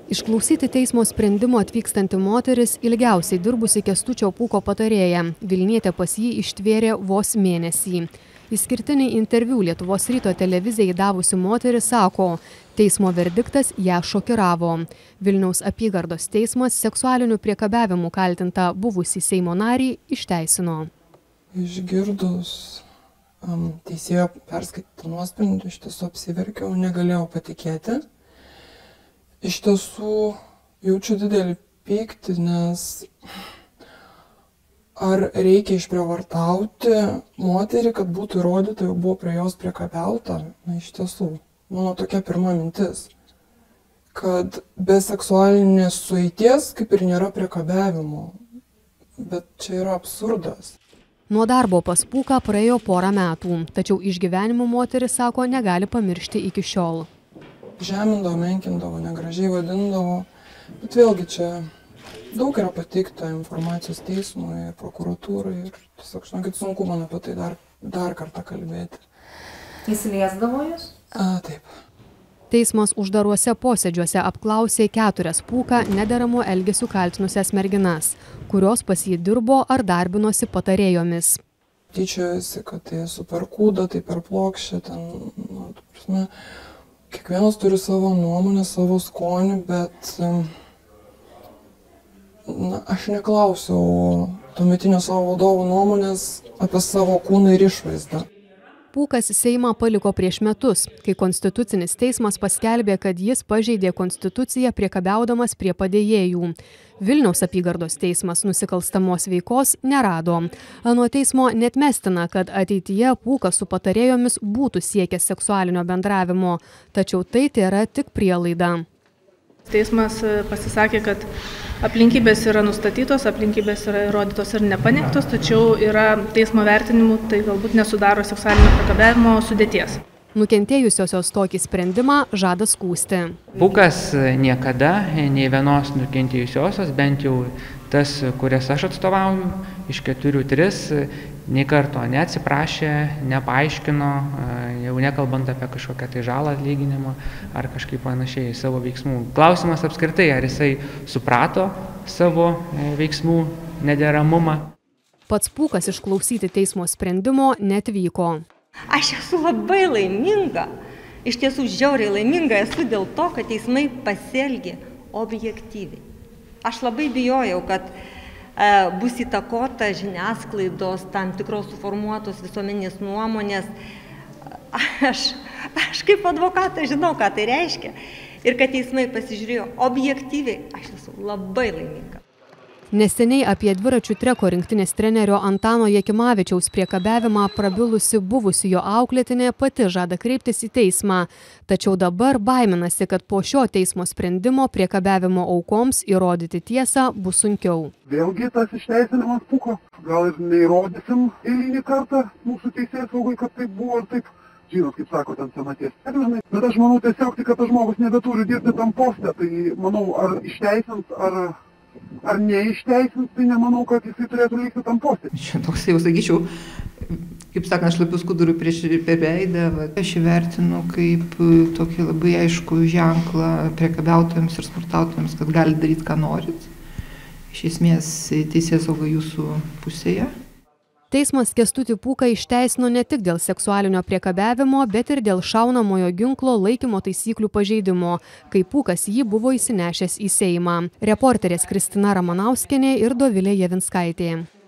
Išklausyti teismo sprendimo atvykstanti moteris ilgiausiai dirbusi Kęstučio Pūko patarėja. Vilnietė pas jį ištvėrė vos mėnesį. Išskirtinį interviu Lietuvos ryto televizijai davusi moteris sako, teismo verdiktas ją šokiravo. Vilniaus apygardos teismas seksualiniu priekabiavimu kaltintą buvusį Seimo narį išteisino. Išgirdus teisėjo perskaitytą nuosprendį, iš tiesų apsiverkiau, negalėjau patikėti. Iš tiesų jaučiu didelį pyktį, nes ar reikia išprievartauti moterį, kad būtų įrodyta, jog buvo prie jos priekabiauta? Na, iš tiesų, mano tokia pirma mintis, kad be seksualinės sueities kaip ir nėra priekabiavimo, bet čia yra absurdas. Nuo darbo pas Pūką praėjo porą metų, tačiau išgyvenimų moteris sako negali pamiršti iki šiol. Žemindavo, menkindavo, negražiai vadindavo, bet vėlgi čia daug yra pateikta informacijos teismui ir prokuratūrai ir tiesiog, žinokit, sunku man apie tai dar kartą kalbėti. Jis liesdavo jūs? Taip. Teismas uždaruose posėdžiuose apklausė 4 Pūką nederamu elgesiu kaltinusias merginas, kurios pas jį dirbo ar darbinosi patarėjomis. Tyčiojasi, kad tai esu per kūdą, tai per plokščią, ten, kiekvienas turi savo nuomonę, savo skonį, bet aš neklausiau tuometinio savo vadovo nuomonės apie savo kūną ir išvaizdą. Pūkas Seimą paliko prieš metus, kai Konstitucinis teismas paskelbė, kad jis pažeidė Konstituciją priekabiaudamas prie padėjėjų. Vilniaus apygardos teismas nusikalstamos veikos nerado. Anot teismo neatmestina, kad ateityje Pūkas su patarėjomis būtų siekęs seksualinio bendravimo, tačiau tai tėra tik prielaida. Teismas pasisakė, kad aplinkybės yra nustatytos, aplinkybės yra įrodytos ir nepaneigtos, tačiau yra teismo vertinimų, tai galbūt nesudaro seksualinio priekabiavimo sudėties. Nukentėjusiosios tokį sprendimą žada skųsti. Pūkas niekada nei vienos nukentėjusiosios, bent jau tas, kurias aš atstovauju, iš 4-3, nei karto neatsiprašė, nepaaiškino, jau nekalbant apie kažkokią tai žalą atlyginimą ar kažkaip panašiai savo veiksmų. Klausimas apskritai, ar jisai suprato savo veiksmų nederamumą. Pats Pūkas išklausyti teismo sprendimo neatvyko. Aš esu labai laiminga, iš tiesų žiauriai laiminga esu dėl to, kad teismai pasielgė objektyviai. Aš labai bijojau, kad bus įtakota žiniasklaidos, tam tikros suformuotos visuomenės nuomonės. Aš kaip advokatas žinau, ką tai reiškia. Ir kad teismai pasižiūrėjo objektyviai, aš esu labai laiminga. Neseniai apie dviračių treko rinktinės trenerio Antano Jakimavičiaus priekabiavimą prabilusi buvusi jo auklėtinė pati žada kreiptis į teismą. Tačiau dabar baiminasi, kad po šio teismo sprendimo priekabiavimo aukoms įrodyti tiesą bus sunkiau. Vėlgi tas išteisinimas Pūko. Gal ir neįrodysim eilinį kartą mūsų teisėsaugai, kad taip buvo ir taip. Žinot, kaip sako, ten senaties terminai. Bet aš manau tiesiog, kad tas žmogus nebeturi dirbti tam poste. Tai manau, ar išteisins, ar neišteisins, tai nemanau, kad jisai turėtų likti tam poste. Čia toks, jau sakyčiau, kaip sakant, šlapių skudurų per veidą. Aš įvertinu kaip tokį labai aiškų ženklą priekabiautojams ir smurtautojams, kad gali daryti, ką norit. Iš esmės, teisėsauga jūsų pusėje. Teismas Kęstutį Pūką išteisino ne tik dėl seksualinio priekabiavimo, bet ir dėl šaunamojo ginklo laikymo taisyklių pažeidimo, kai Pūkas jį buvo įsinešęs į Seimą. Reporterės Kristina Ramanauskienė ir Dovilė Javinskaitė.